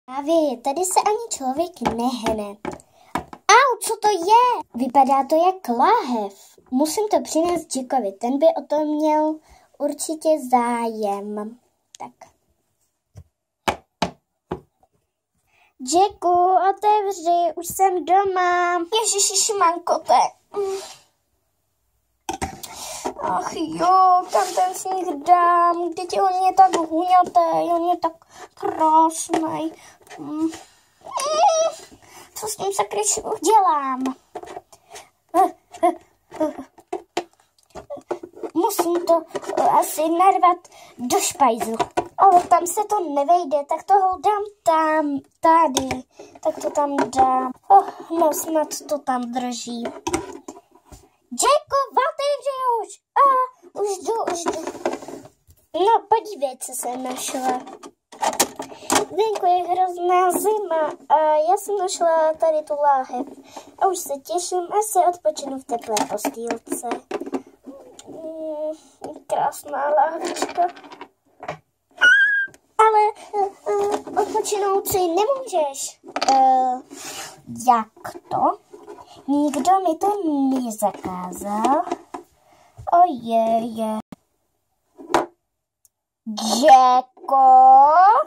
Právě, tady se ani člověk nehne. Au, co to je? Vypadá to jak láhev. Musím to přinést Jackovi, ten by o to měl určitě zájem. Tak. Jacku, otevři, už jsem doma. Ježiši, mankote. Ach jo, kam ten sníh dám? Vždyť on je tak huňatý, on je tak krásný. Co s tím sakryč udělám? Musím to asi narvat do špajzu. Ale tam se to nevejde, tak toho dám tam, tady. Tak to tam dám. No snad to tam drží. Jacku, otevři už! Už jdu. No, podívej, co jsem našla. Venku je hrozná zima a já jsem našla tady tu láhev. A už se těším, až se odpočinu v teplé postýlce. Krásná láhvička. Ale odpočinout si nemůžeš. Jak to? Nikdo mi to nezakázal. Ojeje. Jacko?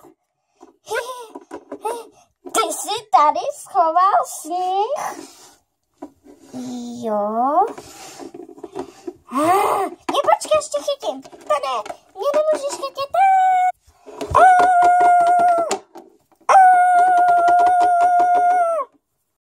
Ty jsi tady schoval sníh? Jo. Ne, počkej, ještě chytím. To ne, mě nemůžeš chytit